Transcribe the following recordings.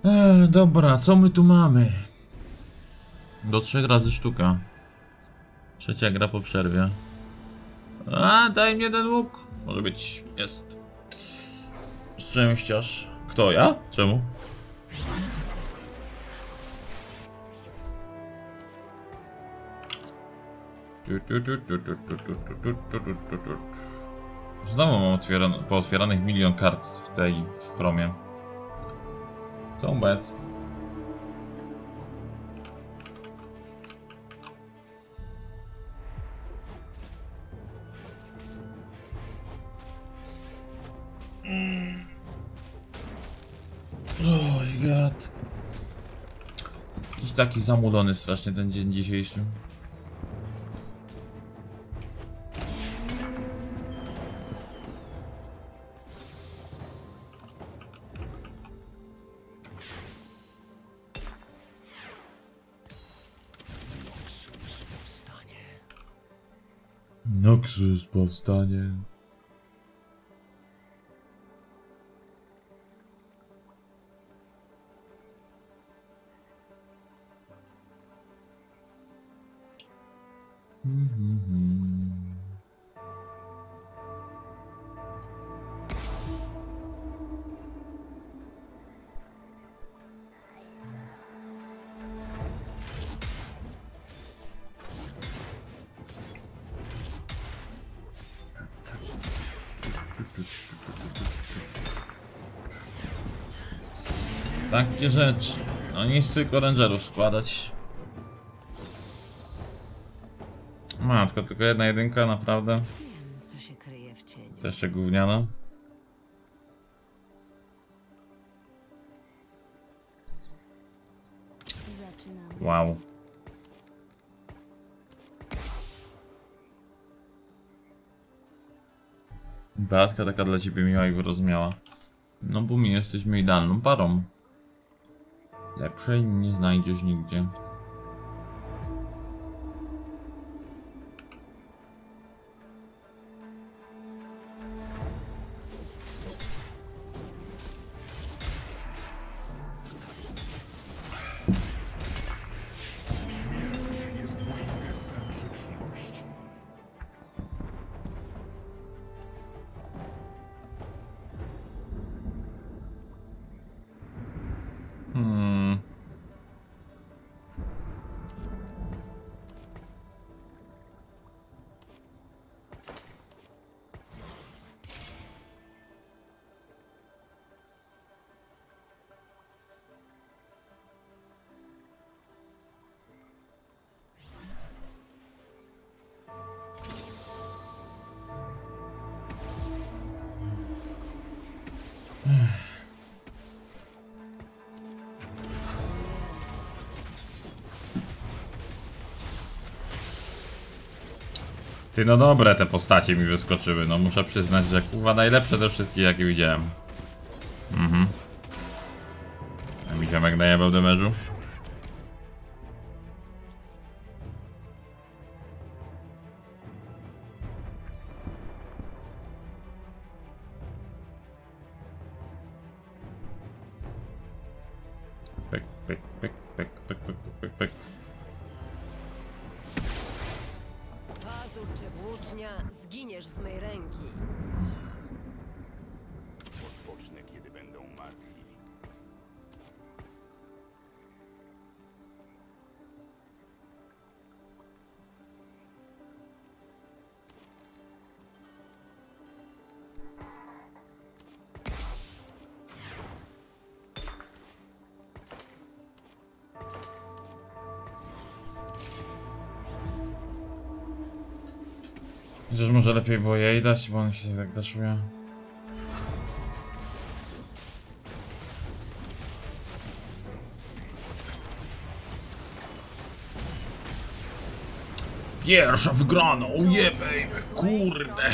Dobra, co my tu mamy? Do 3 razy sztuka. Trzecia gra po przerwie. A, daj mi jeden łuk. Może być, jest. Szczęściarz. Kto, ja? Czemu? Znowu mam pootwieranych milion kart w promie. So bad. Oh my god. Jakiś taki zamulony strasznie ten dzień dzisiejszy. Noxus powstanie. Takie rzeczy. No nie chcę tylko rangerów składać. Matko, tylko jedna jedynka, naprawdę. Co się kryje w cieniu? To jeszcze gówniana. Zaczynamy. Wow. Beatka taka dla ciebie miła i wyrozumiała. No bo my jesteśmy idealną parą. Lepszej nie znajdziesz nigdzie. Ty, no dobre te postacie mi wyskoczyły, no muszę przyznać, że kurwa najlepsze te wszystkie jakie widziałem. A mi ziomek najebał damage'u. Pyk, pyk, pyk, pyk, pyk, pyk, pyk, pyk. Pazur czy włócznia, zginiesz z mej ręki. Odpocznę, kiedy będą martwi. Chociaż może lepiej było jej dać, bo on się tak daszuje. Pierwsza wygrana, oje baby, kurde.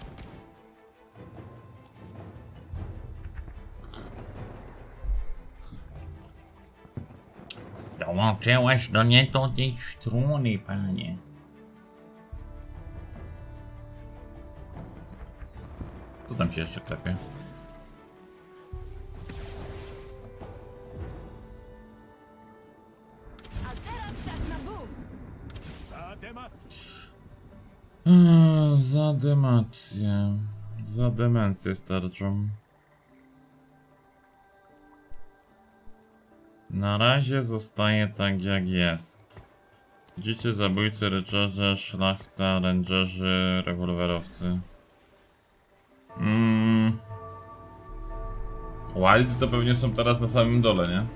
Dołączyłeś do nie do tej struny, panie. Co tam się jeszcze klepie? Za demację. Za demencję starczą. Na razie zostaje tak jak jest. Widzicie, zabójcy, ryczarze, szlachta, rangerzy, rewolwerowcy. Wildy to pewnie są teraz na samym dole, nie?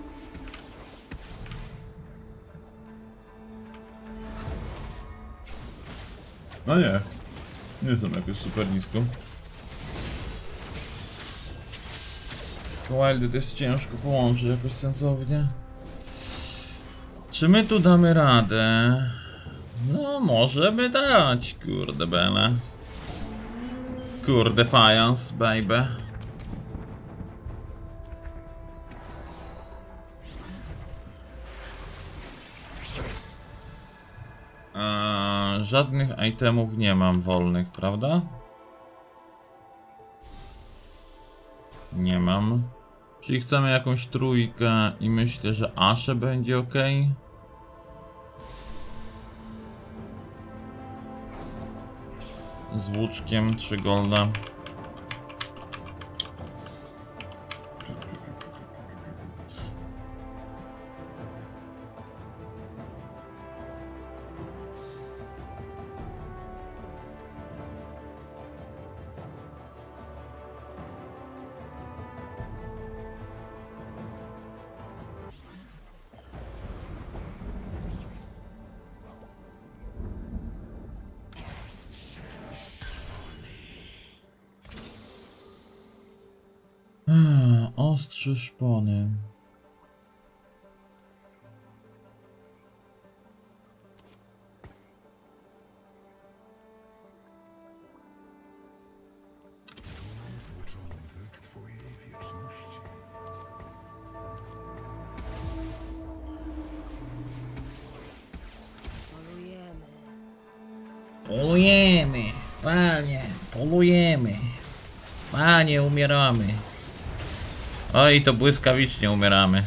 No nie. Nie są jakoś super nisko. Wildy to jest ciężko połączyć jakoś sensownie. Czy my tu damy radę? No, możemy dać, kurde bele. Kurde Defiance, baby. Żadnych itemów nie mam wolnych, prawda? Nie mam. Czyli chcemy jakąś trójkę i myślę, że Ashe będzie ok. Z łuczkiem 3 golda. Ostrzy szpony. Początek twojej wieczności. Polujemy. Polujemy, panie, polujemy. Panie, umieramy. Oj, to błyskawicznie umieramy.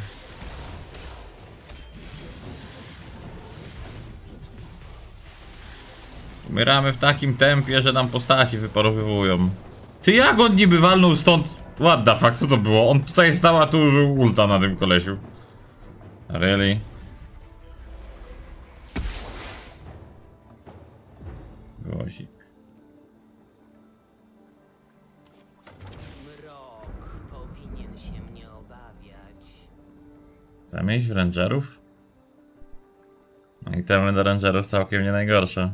Umieramy w takim tempie, że nam postaci wyparowywują. Ty, jak on niby walnął stąd? What the fuck, co to było? On tutaj stał, a tu użył ulta na tym kolesiu. Really? Głosik. Mrok powinien się mnie obawiać. Zamieć rangerów? No i temy do rangerów całkiem nie najgorsze.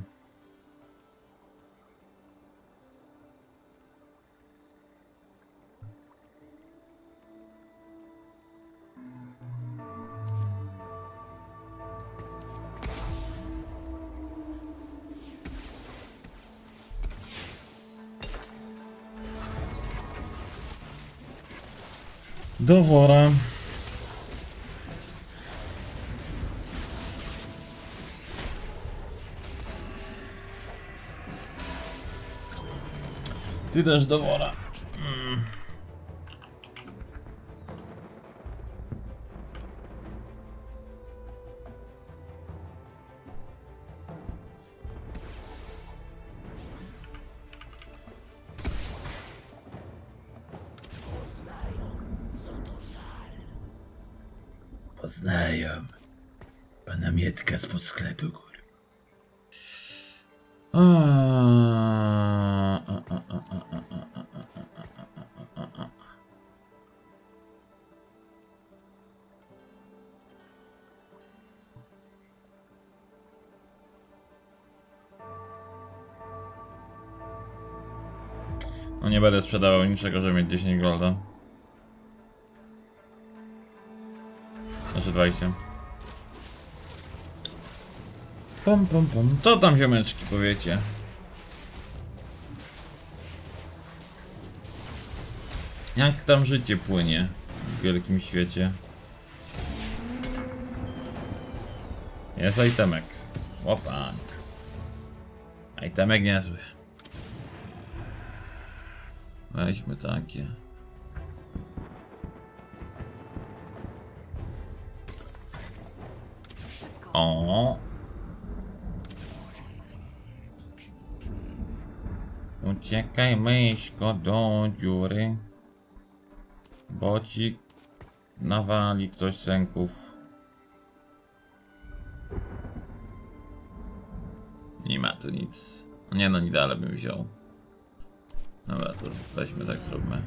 Do wora. Ty też do wora. Poznają pana Mietka spod sklepu, góry. No nie będę sprzedawał niczego, żeby mieć 10 golda. Znaczy 20. Pom. Co tam, ziomeczki, powiecie? Jak tam życie płynie w wielkim świecie? Jest itemek. Łopak. Itemek niezły. Weźmy takie. O. Uciekaj myszko do dziury, bo ci nawali ktoś sęków. Nie ma tu nic. Nie no, Nidale bym wziął. Dobra, to weźmy, tak zróbmy.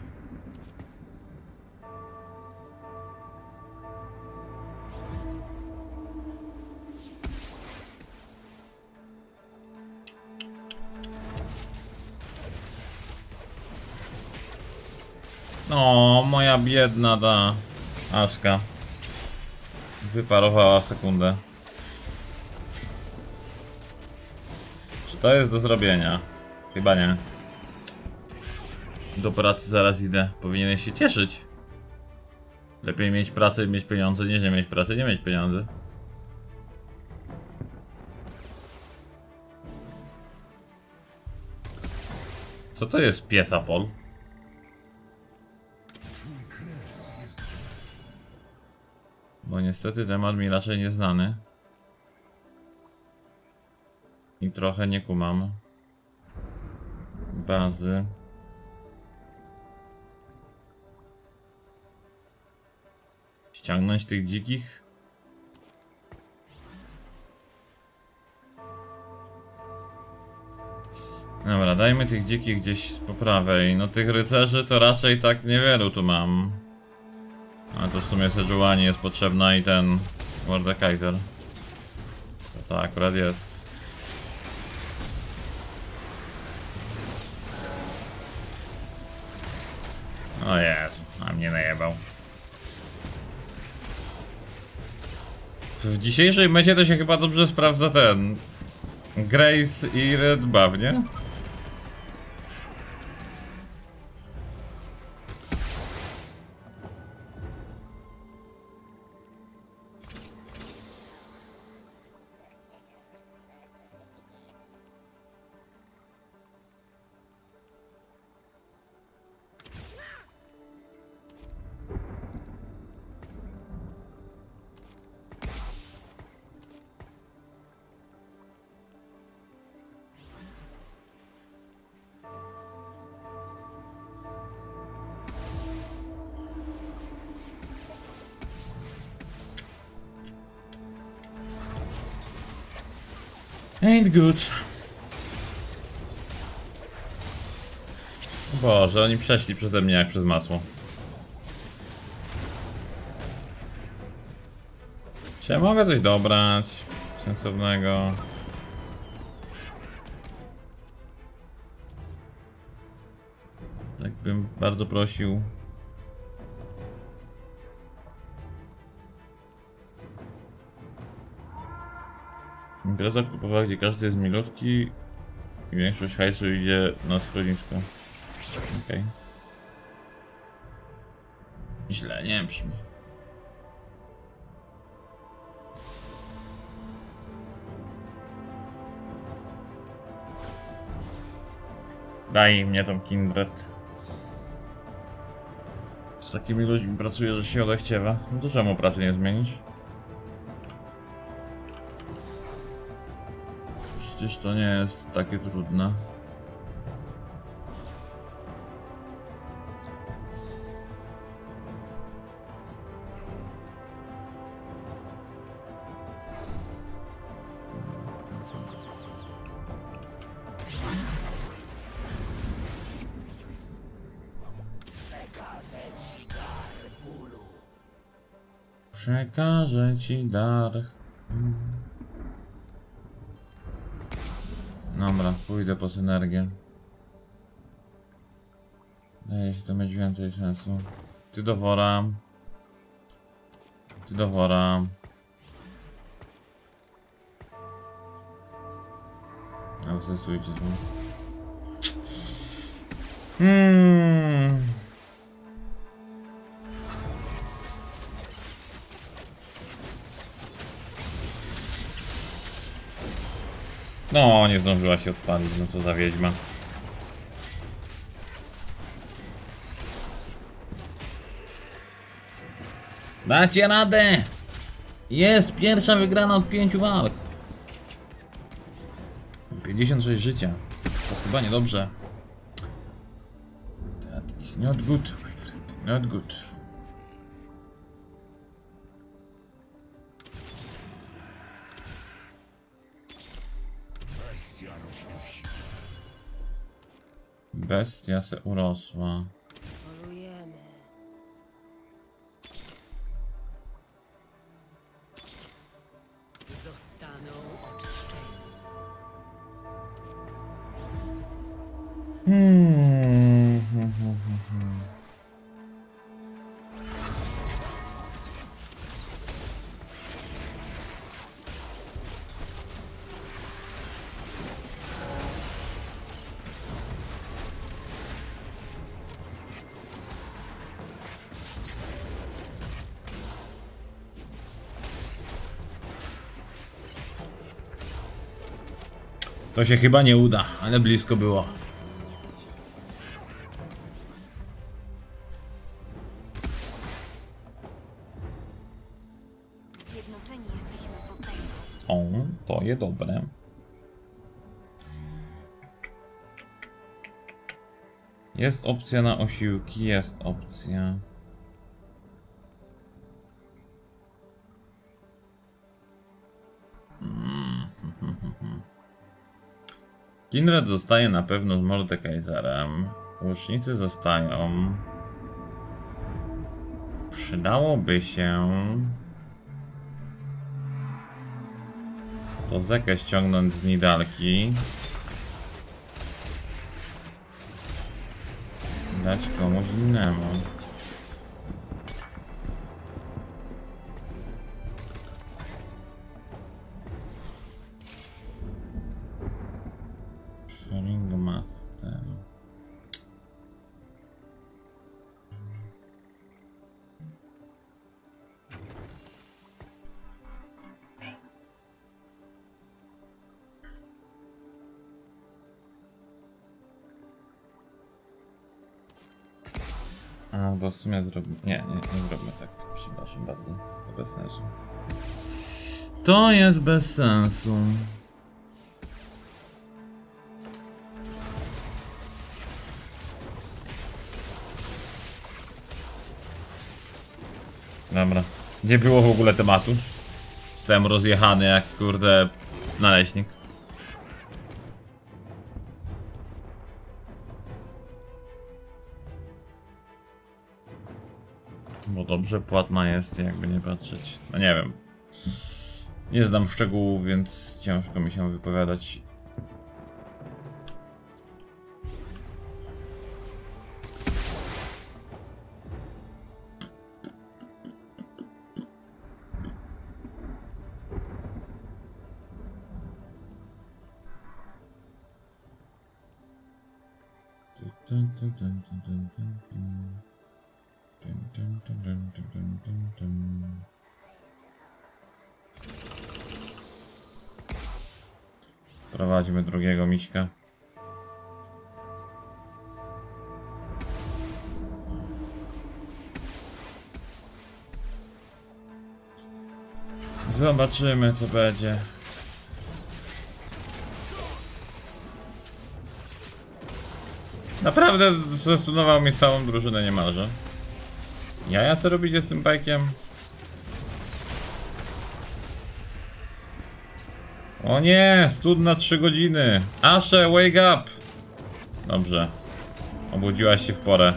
O, moja biedna ta Aszka. Wyparowała w sekundę. Czy to jest do zrobienia? Chyba nie. Do pracy zaraz idę. Powinieneś się cieszyć. Lepiej mieć pracę i mieć pieniądze, niż nie mieć pracy i nie mieć pieniędzy. Co to jest piesapol? Bo niestety temat mi raczej nieznany. I trochę nie kumam bazy. Ściągnąć tych dzikich? Dobra, dajmy tych dzikich gdzieś po prawej. No tych rycerzy to raczej tak niewielu tu mam. Ale to w sumie Sejuani jest potrzebna i ten Mordekaiser. To akurat jest. O Jezu, a mnie najebał. W dzisiejszej mecie to się chyba dobrze sprawdza ten Grace i Red Buff, nie? Ain't good. Boże, oni przeszli przeze mnie jak przez masło. Czy ja mogę coś dobrać sensownego? Tak bym bardzo prosił. Impreza klubowa, gdzie każdy jest milutki i większość hajsu idzie na schronisko. Okej. Źle nie brzmi. Daj mnie tą Kindred. Z takimi ludźmi pracuję, że się odechciewa. No to czemu pracy nie zmienić? Przecież to nie jest takie trudne. Przekażę ci dar. Dobra, pójdę po synergię. Wydaje się to mieć więcej sensu. Ty do wora. Ty do wora. Asystujcie tu. No, nie zdążyła się odpalić, no co za wiedźma. Dacie radę! Jest pierwsza wygrana od 5 walk. 56 życia. To chyba niedobrze. Not good, my friend. Not good. Bestia se urosła. Polujemy. Zostaną oczyszczeni. To się chyba nie uda, ale blisko było. Zjednoczeni jesteśmy potęgą. O, to jest dobre. Jest opcja na osiłki, jest opcja. Kindred zostaje na pewno z Mordekaiserem. Łucznicy zostają. Przydałoby się to Zekę ściągnąć z Nidalki. Dać komuś innemu. Ringmaster. A, bo w sumie zrobimy... Nie zrobimy tak. Przepraszam bardzo. To bez sensu. To jest bez sensu. Dobra. Nie było w ogóle tematu. Zostałem rozjechany jak kurde naleśnik. Bo dobrze płatna jest, jakby nie patrzeć. No nie wiem. Nie znam szczegółów, więc ciężko mi się wypowiadać. Prowadźmy drugiego miśka. Zobaczymy, co będzie. Naprawdę zestunował mi całą drużynę niemalże. Jaja co robicie z tym bajkiem? O nie, stud na 3 godziny. Ashe, wake up! Dobrze. Obudziłaś się w porę.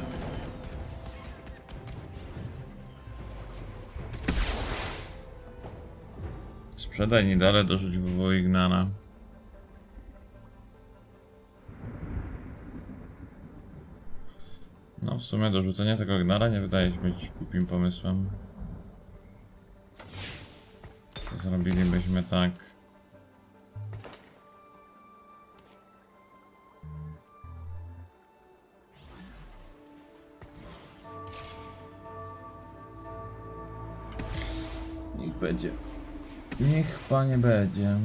Sprzedaj Nidale, dorzuć WW Ignana. No w sumie dorzucenie tego Ignara nie wydaje się być głupim pomysłem. To zrobilibyśmy tak. Niech będzie. Niech panie będzie.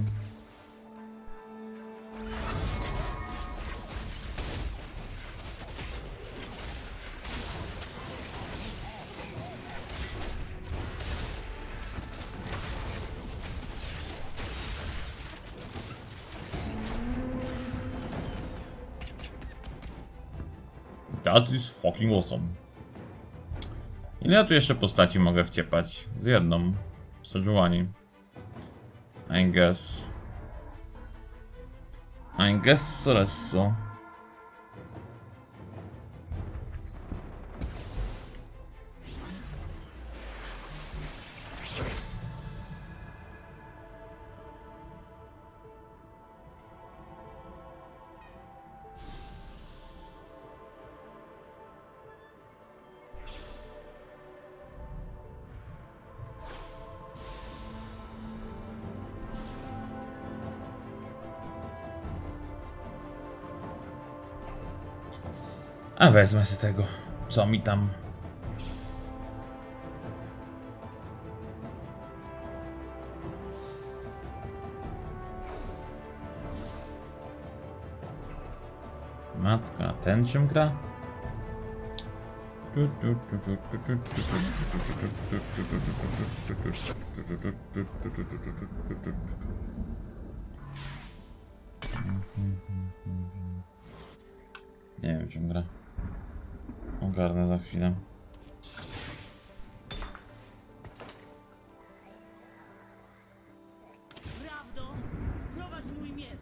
cat is fucking awesome. Ile ja tu jeszcze postaci mogę wciepać? Z jedną. Sejuani. I guess so. A wezmę sobie tego, co mi tam. Matka, ten czym gra? Nie wiem czym gra. Ogarnę za chwilę. Prawdą, prowadź mój miecz.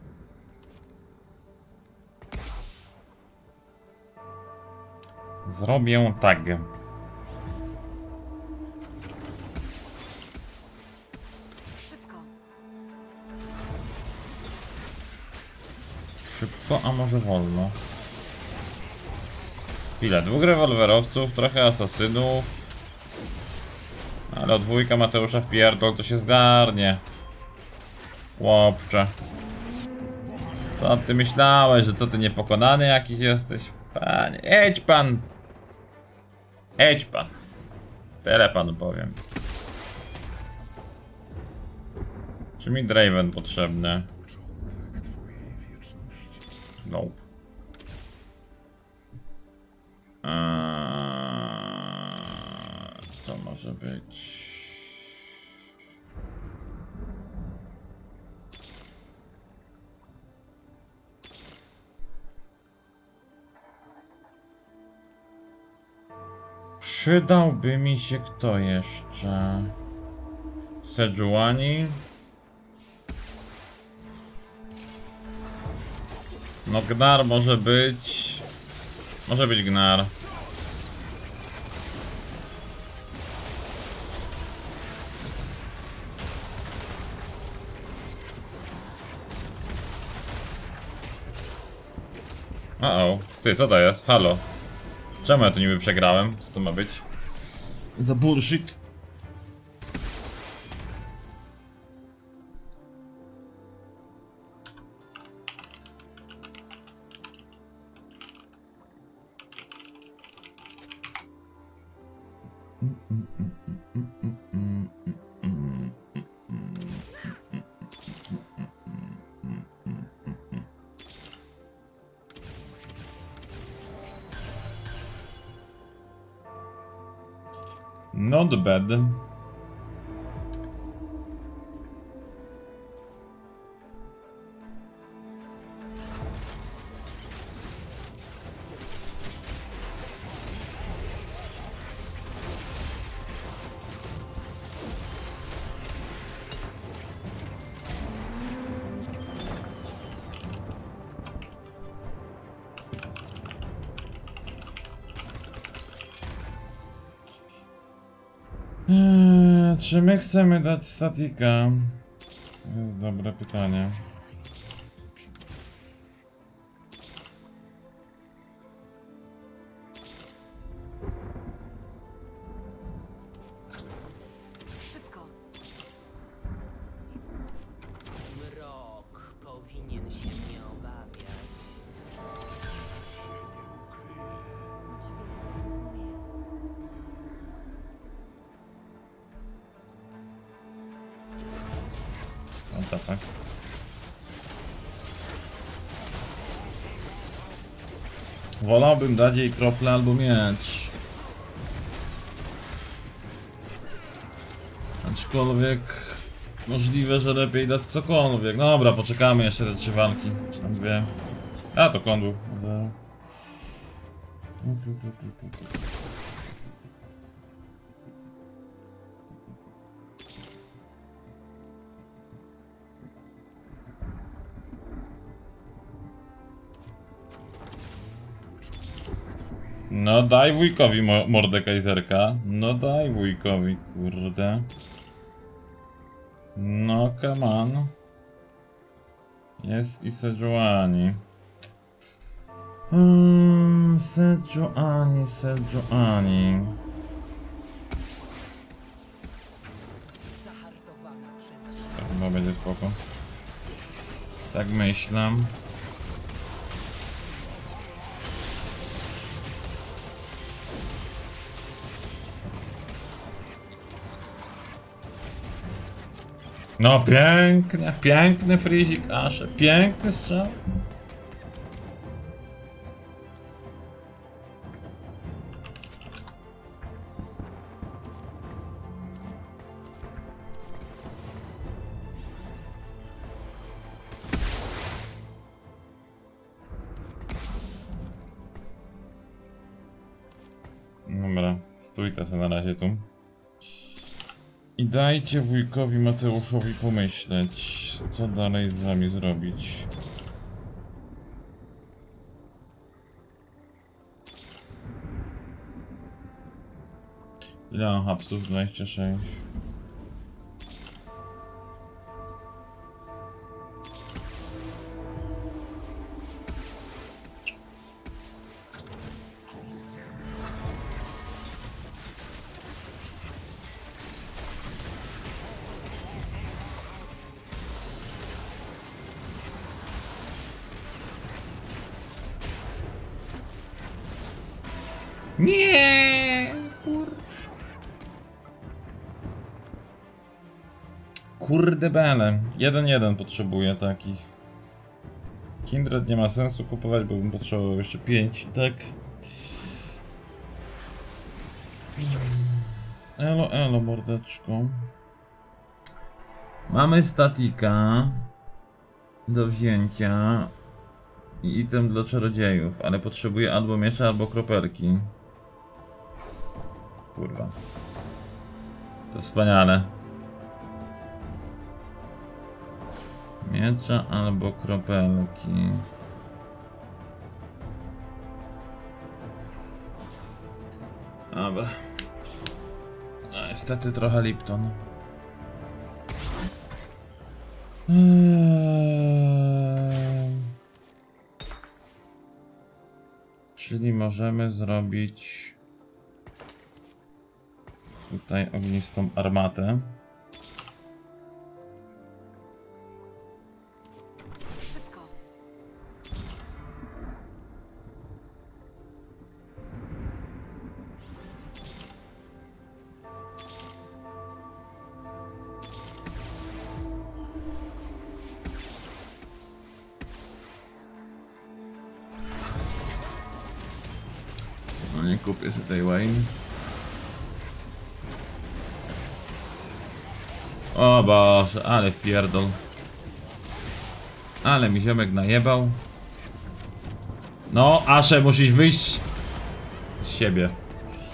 Zrobię tak. Szybko. Szybko, a może wolno? Chwilę, 2 rewolwerowców, trochę asasynów. Ale od 2 Mateusza w pierdol to się zgarnie. Chłopcze. Co ty myślałeś, że co ty niepokonany jakiś jesteś? Panie, jedź pan! Jedź pan! Tyle panu powiem. Czy mi Draven potrzebny? Początek twojej wieczności. Nope. Co może być? Przydałby mi się kto jeszcze? Sejuani? No Gnar może być. Może być Gnar. O, ty, co to jest? Halo. Czemu ja tu niby przegrałem? Co to ma być? Za bullshit. Not bad. Czy my chcemy dać statika? To jest dobre pytanie. Szybko. Mrok powinien się nie obawiać. What the fuck? Wolałbym dać jej krople albo mieć. Aczkolwiek możliwe, że lepiej dać cokolwiek. No dobra, poczekamy jeszcze te 3 walki. Czy tam 2. A to kądu. No daj wujkowi Mordekaiserka. No daj wujkowi, kurde. No come on. Jest i Sejuani. Sejuani. Tak, chyba będzie spoko. Tak myślę. No piękny frizik Ashe, piękny strzał. Dobra, stój to sobie na razie tu. I dajcie wujkowi Mateuszowi pomyśleć, co dalej z wami zrobić. Ile mam hapsów? 26. Nie! Kurde bele. 1-1 potrzebuję takich. Kindred nie ma sensu kupować, bo bym potrzebował jeszcze 5, tak? Elo, mordeczko. Mamy statika do wzięcia i item dla czarodziejów, ale potrzebuję albo miecza, albo kropelki. Kurwa. To wspaniale. Miecza albo kropelki. Dobra. No, niestety trochę Lipton. Czyli możemy zrobić tutaj ognistą armatę. Szybko. No nie kupię sobie tej Wayne. O Boże, ale wpierdol. Ale mi ziomek najebał. No, Ashe, musisz wyjść z siebie.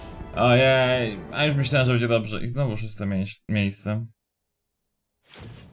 Ojej, a już myślałem, że będzie dobrze. I znowu 6. miejsce.